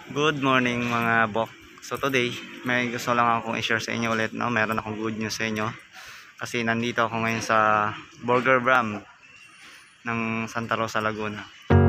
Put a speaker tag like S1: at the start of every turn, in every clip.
S1: Good morning mga bok. So today, may gusto lang akong i-share sa inyo ulit, no? Meron akong good news sa inyo. Kasi nandito ako ngayon sa Burger Bram ng Santa Rosa, Laguna.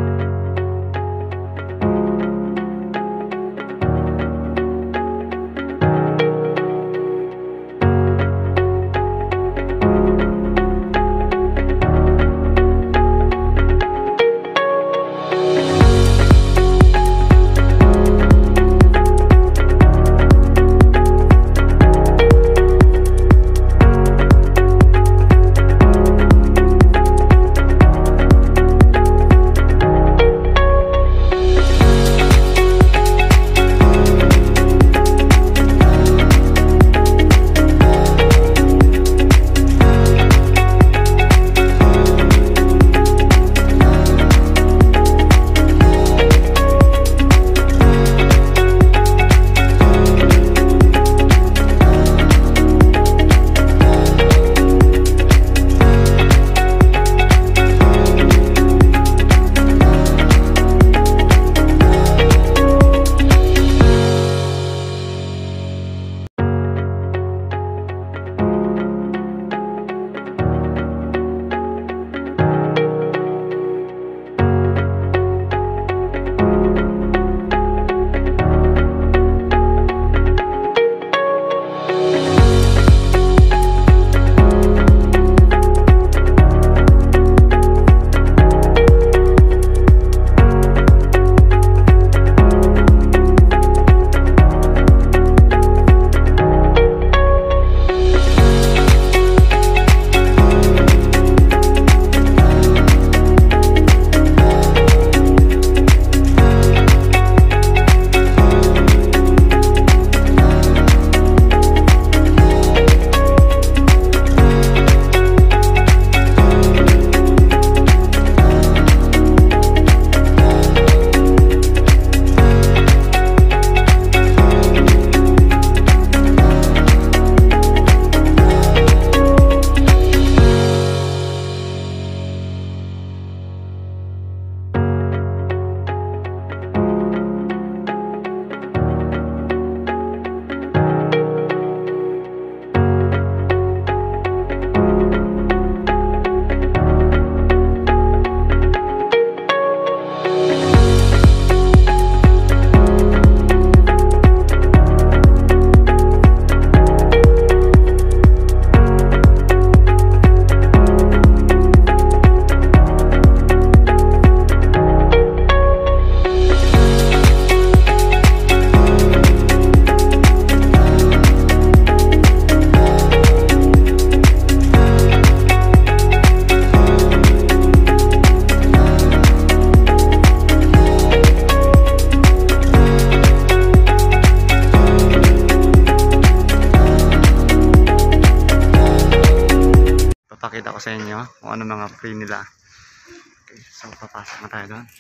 S1: Papakita ko sa inyo kung ano mga free nila. Okay, so papasok na tayo doon.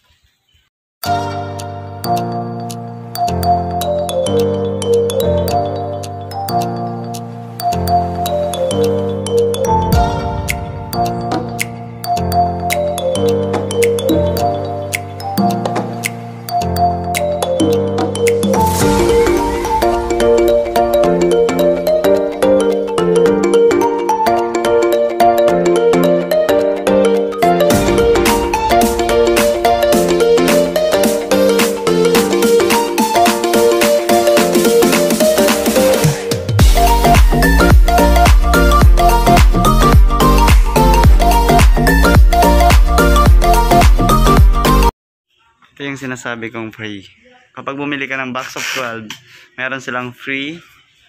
S1: Ito yung sinasabi kong free. Kapag bumili ka ng box of 12, meron silang free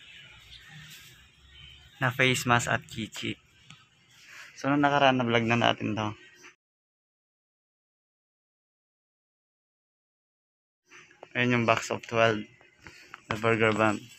S1: na face mask at keychain. So nung nakaraan na vlog na natin to. Ayun yung box of 12 na Burger Bram.